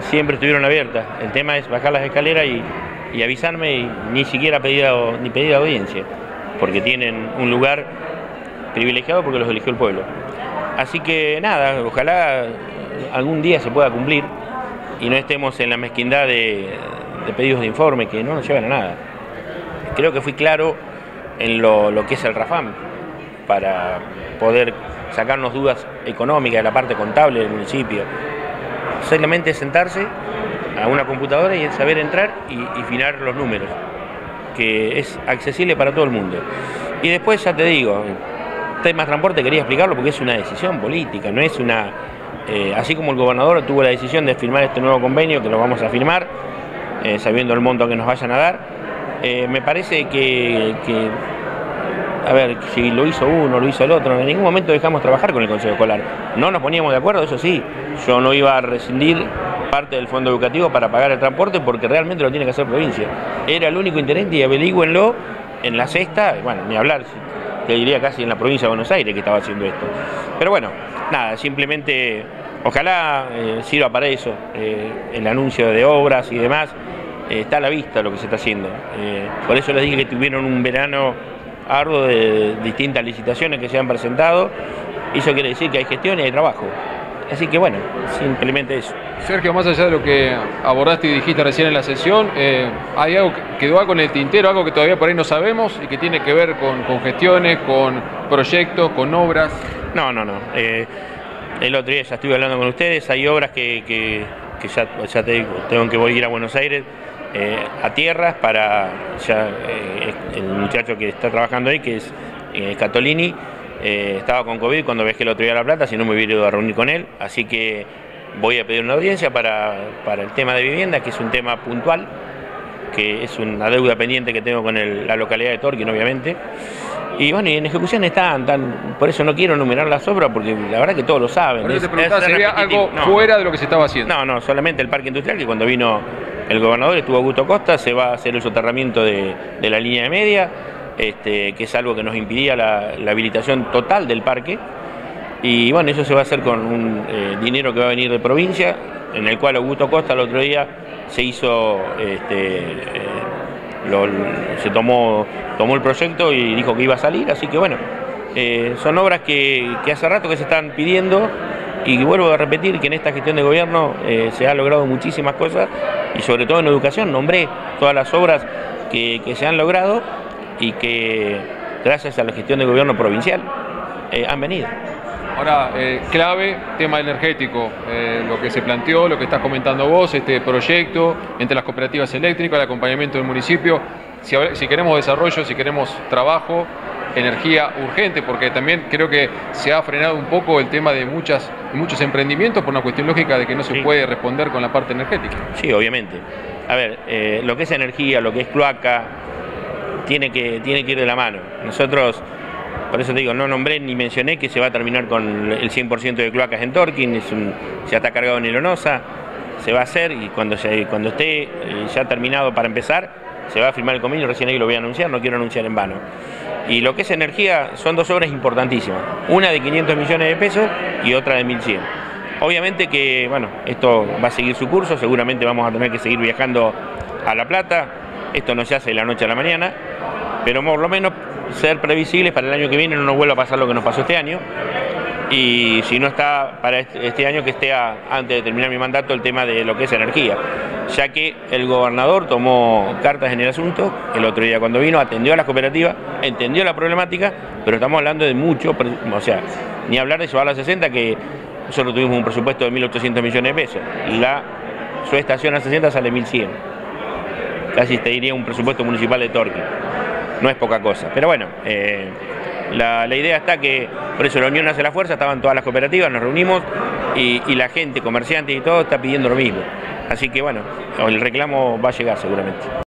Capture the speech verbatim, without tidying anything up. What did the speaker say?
siempre estuvieron abiertas. El tema es bajar las escaleras y, y avisarme, y ni siquiera pedir, ni pedir audiencia, porque tienen un lugar privilegiado porque los eligió el pueblo. Así que nada, ojalá algún día se pueda cumplir y no estemos en la mezquindad de, de pedidos de informe que no nos llevan a nada. Creo que fui claro en lo, lo que es el RAFAM, para poder sacarnos dudas económicas de la parte contable del municipio. Solamente sentarse a una computadora y saber entrar y, y fijar los números, que es accesible para todo el mundo. Y después ya te digo, tema transporte quería explicarlo porque es una decisión política, no es una... Eh, así como el gobernador tuvo la decisión de firmar este nuevo convenio, que lo vamos a firmar, eh, sabiendo el monto que nos vayan a dar, eh, me parece que, que, a ver, si lo hizo uno, lo hizo el otro, en ningún momento dejamos trabajar con el Consejo Escolar. No nos poníamos de acuerdo, eso sí, yo no iba a rescindir parte del fondo educativo para pagar el transporte porque realmente lo tiene que hacer provincia. Era el único interés y averigüenlo en la sexta, bueno, ni hablar, te diría casi en la provincia de Buenos Aires que estaba haciendo esto. Pero bueno, nada, simplemente ojalá eh, sirva para eso, eh, el anuncio de obras y demás, eh, está a la vista lo que se está haciendo. Eh, por eso les dije que tuvieron un verano arduo de distintas licitaciones que se han presentado, y eso quiere decir que hay gestión y hay trabajo. Así que bueno, simplemente eso. Sergio, más allá de lo que abordaste y dijiste recién en la sesión, eh, ¿hay algo que quedó algo en el tintero, algo que todavía por ahí no sabemos y que tiene que ver con, con gestiones, con proyectos, con obras? No, no, no. Eh, el otro día ya estuve hablando con ustedes, hay obras que, que, que ya, ya te digo, tengo que ir a Buenos Aires eh, a tierras para ya eh, el muchacho que está trabajando ahí, que es eh, Catolini, eh, estaba con COVID cuando viajé el otro día a La Plata, si no me hubiera ido a reunir con él, así que voy a pedir una audiencia para, para el tema de vivienda, que es un tema puntual, que es una deuda pendiente que tengo con el, la localidad de Torquín, obviamente. Y bueno, y en ejecución están, están, por eso no quiero enumerar las obras, porque la verdad que todos lo saben. Pero es, te preguntaba, es ¿sería algo no, fuera de lo que se estaba haciendo? No, no, solamente el parque industrial, que cuando vino el gobernador, estuvo Augusto Costa, se va a hacer el soterramiento de, de la línea de media, este, que es algo que nos impidía la, la habilitación total del parque. Y bueno, eso se va a hacer con un eh, dinero que va a venir de provincia, en el cual Augusto Costa el otro día se hizo, este, eh, lo, se tomó, tomó el proyecto y dijo que iba a salir, así que bueno, eh, son obras que, que hace rato que se están pidiendo, y vuelvo a repetir que en esta gestión de gobierno eh, se ha logrado muchísimas cosas, y sobre todo en educación, nombré todas las obras que, que se han logrado y que gracias a la gestión de gobierno provincial eh, han venido. Ahora, eh, clave, tema energético, eh, lo que se planteó, lo que estás comentando vos, este proyecto entre las cooperativas eléctricas, el acompañamiento del municipio, si, si queremos desarrollo, si queremos trabajo, energía urgente, porque también creo que se ha frenado un poco el tema de muchas, muchos emprendimientos por una cuestión lógica de que no se sí. puede responder con la parte energética. Sí, obviamente. A ver, eh, lo que es energía, lo que es cloaca, tiene que, tiene que ir de la mano. Nosotros... Por eso te digo, no nombré ni mencioné que se va a terminar con el cien por ciento de cloacas en Torquín, es un, ya está cargado en Ilonosa, se va a hacer, y cuando, se, cuando esté eh, ya terminado para empezar, se va a firmar el convenio, recién ahí lo voy a anunciar, no quiero anunciar en vano. Y lo que es energía, son dos obras importantísimas, una de quinientos millones de pesos y otra de mil cien. Obviamente que, bueno, esto va a seguir su curso, seguramente vamos a tener que seguir viajando a La Plata, esto no se hace de la noche a la mañana, pero por lo menos ser previsibles para el año que viene, no nos vuelva a pasar lo que nos pasó este año, y si no está para este año, que esté a, antes de terminar mi mandato, el tema de lo que es energía, ya que el gobernador tomó cartas en el asunto el otro día cuando vino, atendió a las cooperativas, entendió la problemática, pero estamos hablando de mucho, o sea, ni hablar de llevar a sesenta, que nosotros tuvimos un presupuesto de mil ochocientos millones de pesos, la subestación a sesenta sale mil cien, casi te diría un presupuesto municipal de Torquín. No es poca cosa, pero bueno, eh, la, la idea está que, por eso la unión hace la fuerza, estaban todas las cooperativas, nos reunimos y, y la gente, comerciantes y todo, está pidiendo lo mismo. Así que bueno, el reclamo va a llegar seguramente.